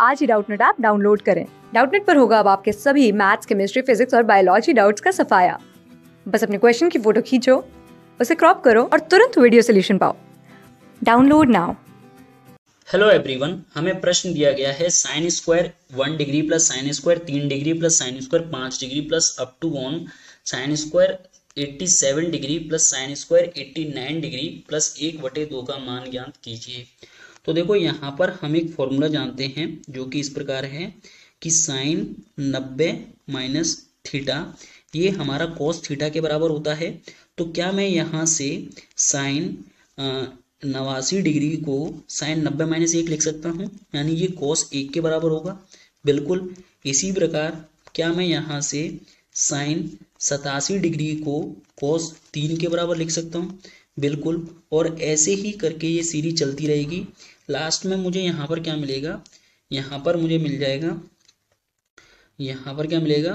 आज ही Doubtnut app download करें। डाउटनेट पर होगा अब आपके सभी मैथ्स, केमिस्ट्री, फिजिक्स और बायोलॉजी डाउट्स का सफाया। बस अपने क्वेश्चन की फोटो खींचो, उसे क्रॉप करो और तुरंत वीडियो सोल्यूशन पाओ। Download now. हेलो एवरीवन, हमें प्रश्न दिया गया है sine square 1 degree plus sine square 3 degree plus sine square 5 degree plus up to on sine square 87 degree plus sine square 89 degree plus 1/2 का मान ज्ञात कीजिए। तो देखो यहाँ पर हम एक फॉर्मूला जानते हैं जो कि इस प्रकार है कि साइन 90 माइनस थीटा ये हमारा कॉस थीटा के बराबर होता है। तो क्या मैं यहाँ से साइन 89 डिग्री को साइन 90 माइनस 1 लिख सकता हूँ, यानी ये कॉस 1 के बराबर होगा। बिल्कुल इसी प्रकार क्या मैं यहाँ से साइन 87 डिग्री को कॉस 3 के बराबर लिख सकता हूँ, बिल्कुल। और ऐसे ही करके ये सीरीज चलती रहेगी। लास्ट में मुझे यहाँ पर क्या मिलेगा, यहाँ पर मुझे मिल जाएगा, यहाँ पर क्या मिलेगा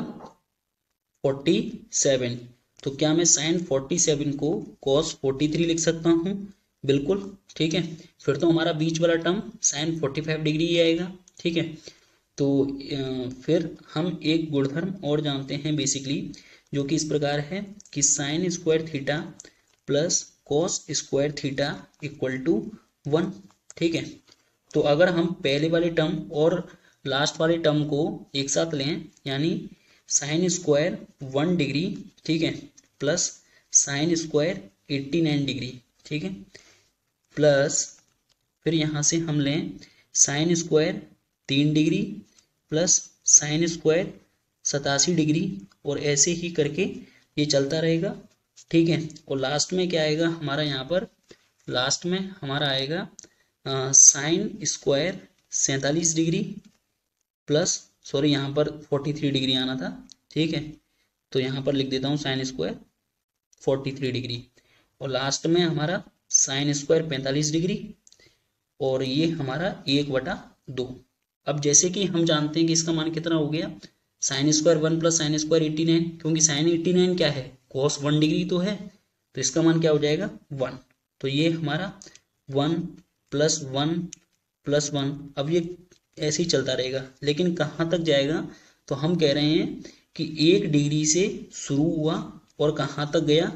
47। तो क्या मैं साइन 47 को कॉस 43 लिख सकता हूँ, बिल्कुल, ठीक है। फिर तो हमारा बीच वाला टर्म साइन 45 डिग्री ही आएगा, ठीक है। तो फिर हम एक गुणधर्म और जानते हैं बेसिकली, जो कि इस प्रकार है कि sine square theta plus cos square theta equal to 1, ठीक है। तो अगर हम पहले वाले टर्म और लास्ट वाले टर्म को एक साथ लें, यानी साइन स्क्वायर 1 डिग्री, ठीक है, प्लस साइन स्क्वायर 89 डिग्री, ठीक है, प्लस फिर यहाँ से हम लें sine square 3 degree plus sine square 87 degree, और ऐसे ही करके ये चलता रहेगा, ठीक है। और लास्ट में क्या आएगा हमारा, यहाँ पर लास्ट में हमारा आएगा sine square 47 degree plus, sorry यहाँ पर 43 डिग्री आना था, ठीक है। तो यहाँ पर लिख देता हूँ साइन स्क्वायर 43 डिग्री, और लास्ट में हमारा साइन स्क्वायर 45 डिग्री, और ये हमारा 1/2। अब जैसे कि हम जानते हैं कि इसका मान कितना हो गया, sine square 1 plus sine square 89, क्योंकि साइन 89 क्या है, कॉस 1 डिग्री तो है, तो इसका मान क्या हो जाएगा 1। तो ये हमारा 1 प्लस 1 प्लस 1, अब ये ऐसे ही चलता रहेगा, लेकिन कहाँ तक जाएगा, तो हम कह रहे हैं कि 1 डिग्री से शुरू हुआ और कहाँ तक गया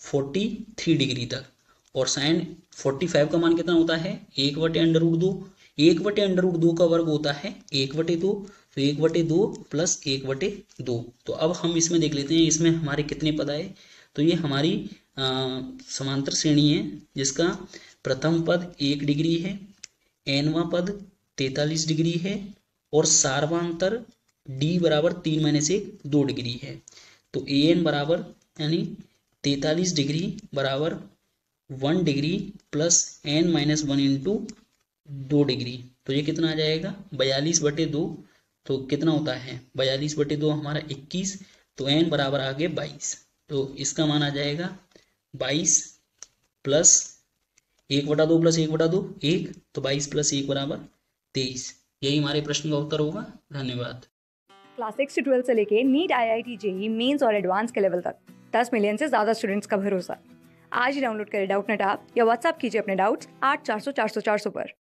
43 डिग्री तक। और साइन 45 का मान कितना होता है 1/√2, 1/√2 का वर्ग होता है 1/2, तो 1/2 प्लस 1/2। तो अब हम इसमें देख लेते हैं इसमें हमारे कितने पद आए। तो ये हमारी समांतर श्रेणी है जिसका प्रथम पद 1 डिग्री है, एनवा पद 43 डिग्री है, और सार्वांतर डी बराबर 3 - 1 2 डिग्री है। तो ए एन बराबर यानी 43 डिग्री बराबर 1 degree plus n - 1 into 2 degree, तो ये कितना आ जाएगा 42/2। तो कितना होता है 42/2 हमारा 21, तो n बराबर आ गए 22। तो इसका मान आ जाएगा 22 प्लस 1/2 प्लस 1/2 1, तो 22 प्लस 1 बराबर 23। यही हमारे प्रश्न का उत्तर होगा। धन्यवाद। क्लास 6 से 12 से लेके नीट, IIT, जेईई मेंस और एडवांस के लेवल तक 10 मिलियन से ज्यादा स्टूडेंट्स का भरोसा। आज ही डाउनलोड करें डाउटनेट ऐप या व्हाट्सएप कीजिए अपने डाउट्स 8400 400 400 पर।